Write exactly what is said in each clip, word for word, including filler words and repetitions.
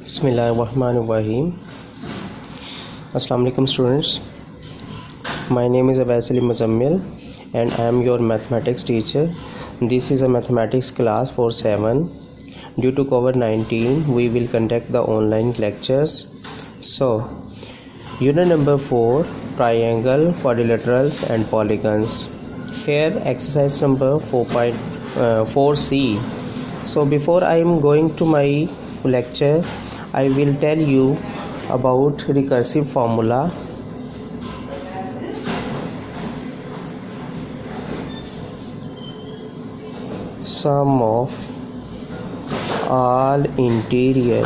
Bismillahirrahmanirrahim. Assalamu alaikum students. My name is Abaisali Muzammil and I am your mathematics teacher. This is a mathematics class for seven. Due to COVID nineteen, we will conduct the online lectures. So, unit number four, triangle, quadrilaterals and polygons. Here exercise number four point four C. So before I am going to my lecture, I will tell you about recursive formula. Sum of all interior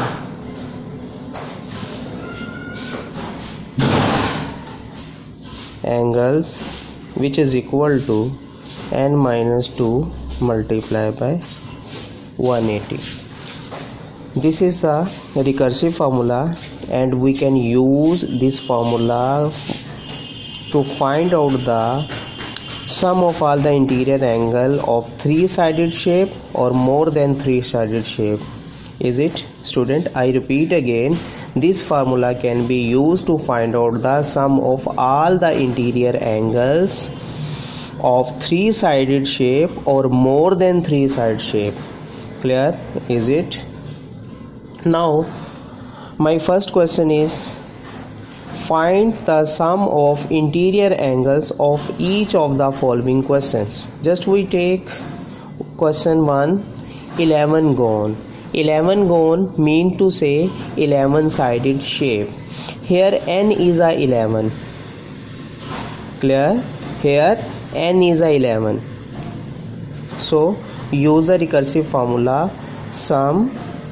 angles which is equal to n minus two multiplied by one hundred eighty. This is a recursive formula and we can use this formula to find out the sum of all the interior angle of three-sided shape or more than three-sided shape. Is it, student? I repeat again, this formula can be used to find out the sum of all the interior angles of three-sided shape or more than three-sided shape. Clear? Is it? Now my first question is, find the sum of interior angles of each of the following questions. Just we take question one, eleven gone. eleven gone mean to say eleven sided shape. Here n is a eleven. Clear? Here n is a eleven. So use the recursive formula, sum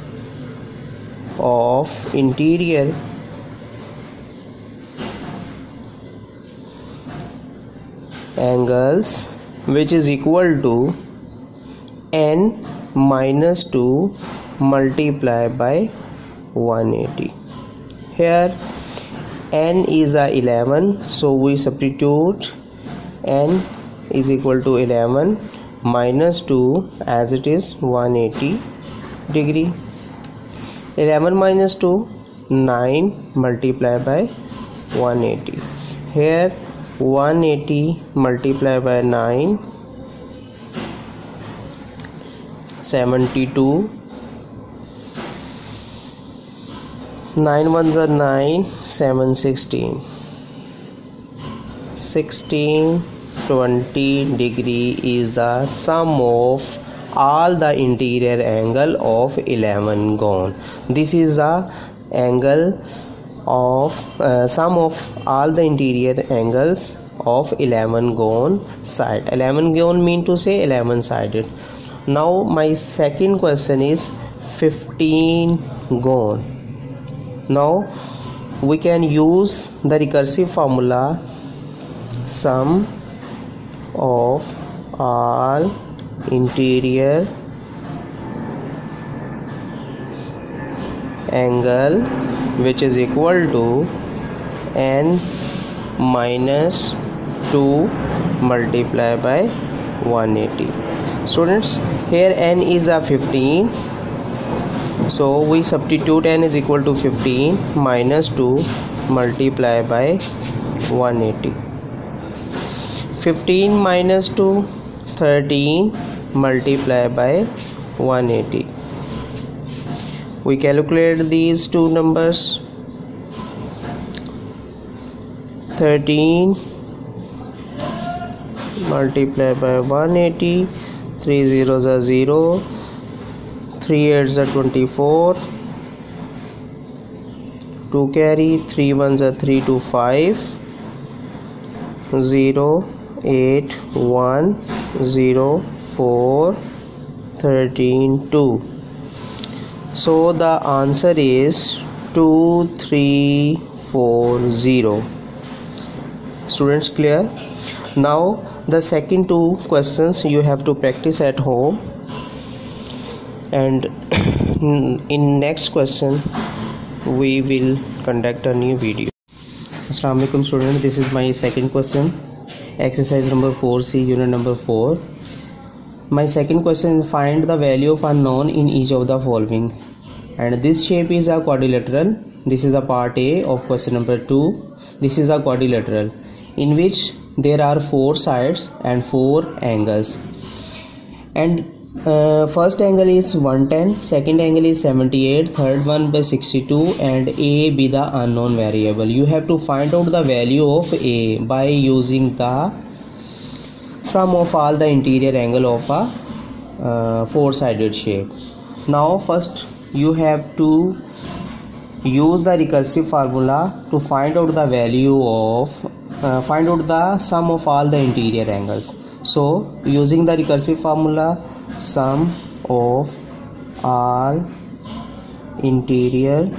of interior angles which is equal to n minus two multiplied by one hundred eighty. Here n is a eleven, so we substitute n is equal to eleven minus two as it is one hundred eighty degree. eleven minus two, nine multiplied by one hundred eighty. Here one hundred eighty multiplied by nine, seventy-two. nine ones are nine, seven sixteen. sixteen twenty degree is the sum of all the interior angle of eleven gone. This is the angle of uh, sum of all the interior angles of eleven gone side. eleven gone mean to say eleven sided. Now my second question is fifteen gone. Now we can use the recursive formula, sum of all interior angle which is equal to n minus two multiplied by one hundred eighty. Students, here n is a fifteen, so we substitute n is equal to fifteen minus two multiplied by one hundred eighty. fifteen minus two, thirteen multiplied by one hundred eighty. We calculate these two numbers. thirteen multiplied by one hundred eighty, three zeros are zero, three eights are twenty-four, two carry, three ones are three to five, zero, eight, one, zero, four, thirteen, two. So the answer is two three four zero. Students, clear? Now the second two questions you have to practice at home, and in next question we will conduct a new video. Assalamu alaikum students, this is my second question, exercise number four C, unit number four. My second question is, find the value of unknown in each of the following. and this shape is a quadrilateral. This is a part A of question number two. This is a quadrilateral in which there are four sides and four angles, and uh, first angle is one ten, second angle is seventy-eight, third one by sixty-two, and A be the unknown variable. You have to find out the value of A by using the sum of all the interior angle of a uh, four sided shape. Now first you have to use the recursive formula to find out the value of uh, find out the sum of all the interior angles. So using the recursive formula, sum of all interior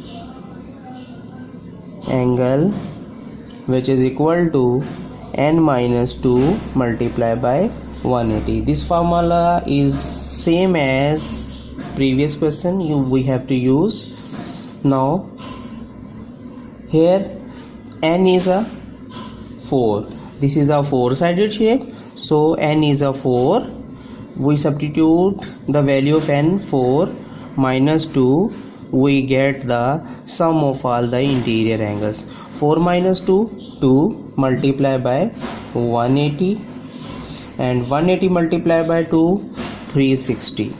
angle, which is equal to n minus two multiplied by one eighty. This formula is same as previous question you we have to use. Now here n is a four. This is a four sided shape, so n is a four. We substitute the value of n, four minus two, we get the sum of all the interior angles. Four minus two, two, multiply by one eighty, and one eighty multiplied by two, three sixty.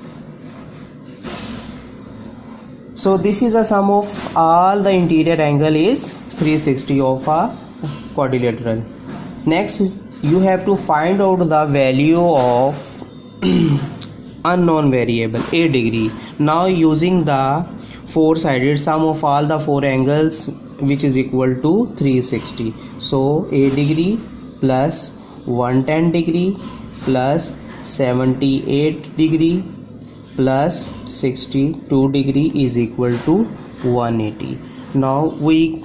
So this is the sum of all the interior angle is three sixty of a quadrilateral. Next you have to find out the value of unknown variable, A degree. Now using the four sided sum of all the four angles, which is equal to three sixty. So A degree plus one ten degree plus seventy-eight degree plus sixty-two degree is equal to one eighty. Now we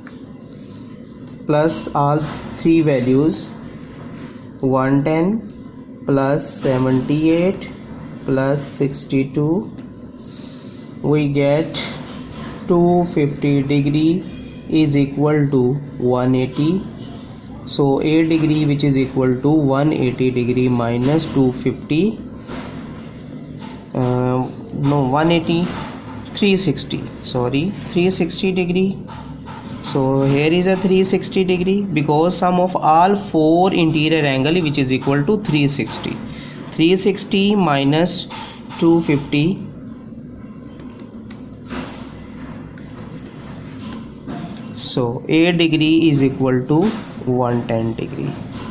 plus all three values, one ten plus seventy-eight plus sixty-two, we get two hundred fifty degree is equal to one eighty. So A degree, which is equal to one hundred eighty degree minus two hundred fifty, uh, no one hundred eighty, three hundred sixty, sorry, three hundred sixty degree. So here is a three hundred sixty degree because sum of all four interior angle, which is equal to three hundred sixty. three hundred sixty minus two hundred fifty, so A degree is equal to one hundred ten degree.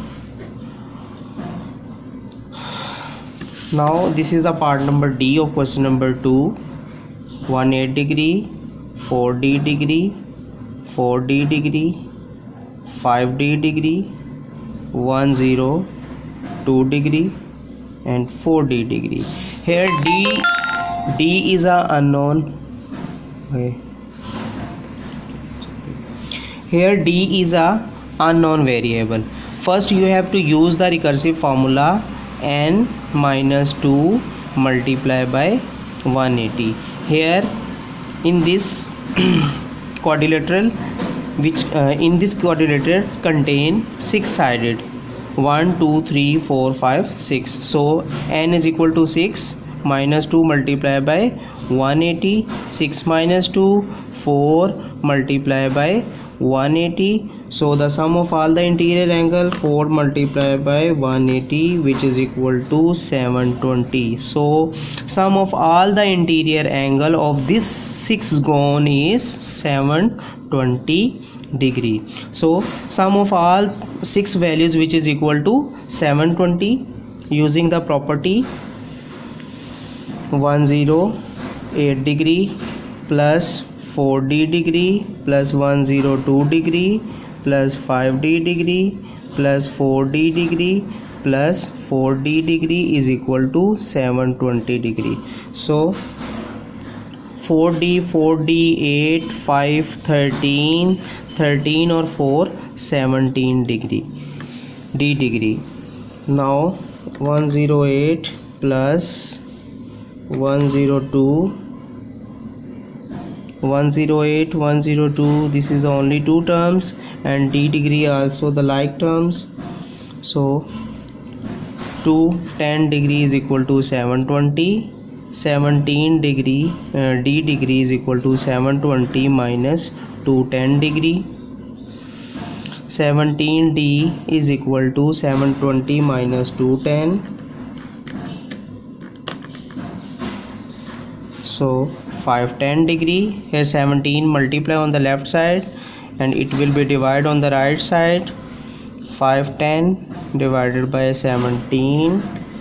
Now this is the part number D of question number two. one hundred eight degree, four D degree, four D degree, five D degree, one hundred two degree, and four D degree. Here D D is a unknown. Okay. Here D is a unknown variable. First you have to use the recursive formula n minus two multiplied by one hundred eighty. Here in this quadrilateral, which uh, in this quadrilateral contain six sided, one two three four five six. So n is equal to six, minus two multiplied by one hundred eighty, six minus two, four multiplied by one hundred eighty. So the sum of all the interior angle, four multiplied by one hundred eighty, which is equal to seven hundred twenty. So sum of all the interior angle of this six gone is seven hundred twenty degree. So sum of all six values, which is equal to seven hundred twenty, using the property one hundred eight degree plus four D degree plus one hundred two degree plus five D degree plus four D degree plus four D degree is equal to seven hundred twenty degree. So four D, four D, eight, five, thirteen, thirteen or four, seventeen degree, D degree. Now one hundred eight plus one hundred two, one hundred eight, one hundred two, this is only two terms, and D degree also the like terms. So two hundred ten degree is equal to seven hundred twenty, seventeen degree uh, d degree is equal to seven hundred twenty minus two hundred ten degree. seventeen d is equal to seven hundred twenty minus two hundred ten. So five hundred ten degree. Here seventeen multiply on the left side and it will be divided on the right side. five hundred ten divided by seventeen,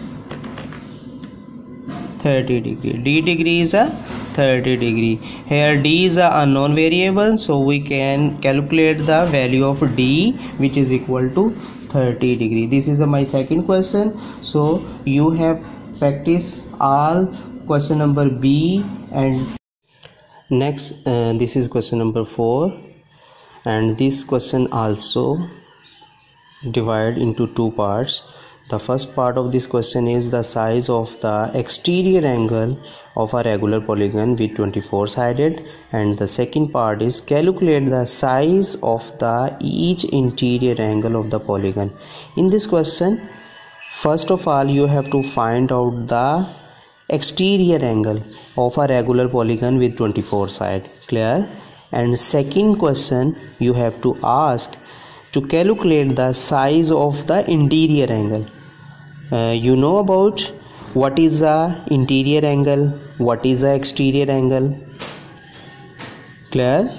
thirty degree. D degree is a thirty degree. Here d is a unknown variable, so we can calculate the value of d, which is equal to thirty degree. This is a, my second question. So you have practiced all question number B and C. Next uh, this is question number four, and this question also divided into two parts. The first part of this question is the size of the exterior angle of a regular polygon with twenty-four sided, and the second part is calculate the size of the each interior angle of the polygon. In this question, first of all you have to find out the exterior angle of a regular polygon with twenty-four side. Clear? And second question you have to ask to calculate the size of the interior angle. Uh, you know about what is the interior angle, what is the exterior angle. Clear?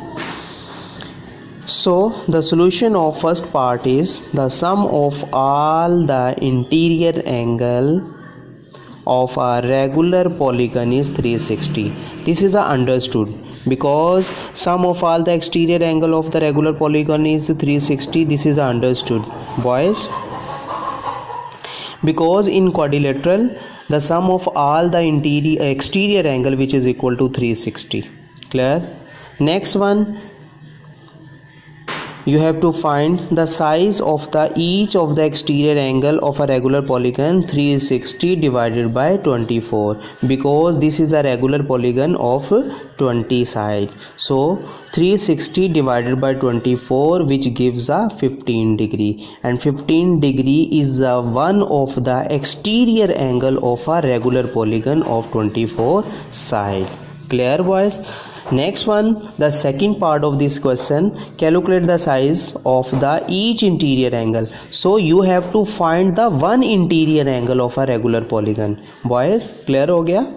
So the solution of first part is the sum of all the interior angle of a regular polygon is three hundred sixty. This is a understood, because sum of all the exterior angle of the regular polygon is three hundred sixty. This is understood, boys, because in quadrilateral the sum of all the interior exterior angle which is equal to three hundred sixty. Clear? Next one, you have to find the size of the each of the exterior angle of a regular polygon three hundred sixty divided by twenty-four, because this is a regular polygon of twenty side. So three hundred sixty divided by twenty-four, which gives a fifteen degree, and fifteen degree is the one of the exterior angle of a regular polygon of twenty-four side. Clear, boys? Next one, the second part of this question, calculate the size of the each interior angle. So you have to find the one interior angle of a regular polygon. Boys, clear हो गया?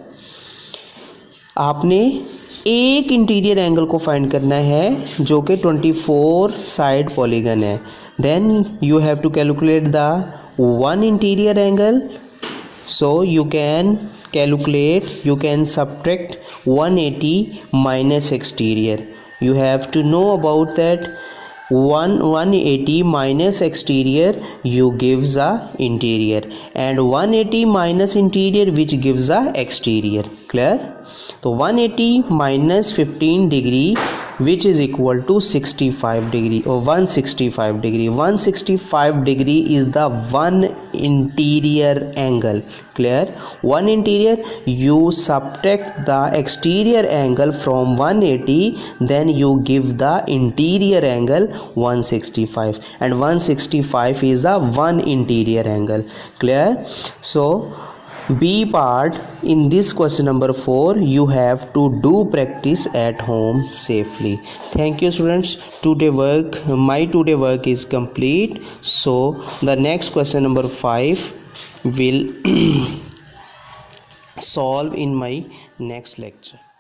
आपने एक interior angle को find करना है जो कि चौबीस साइड पॉलीगन है. Then you have to calculate the one interior angle. So you can calculate, you can subtract one hundred eighty minus exterior. You have to know about that one hundred eighty minus exterior you gives a interior, and one hundred eighty minus interior which gives a exterior. Clear? So one hundred eighty minus fifteen degree which is equal to sixty-five degree or one hundred sixty-five degree. one hundred sixty-five degree is the one interior angle. Clear? One interior, you subtract the exterior angle from one hundred eighty, then you give the interior angle one hundred sixty-five, and one hundred sixty-five is the one interior angle. Clear? So B part in this question number four, you have to do practice at home safely. Thank you, students. Today work, my today work is complete. So the next question number five will solve in my next lecture.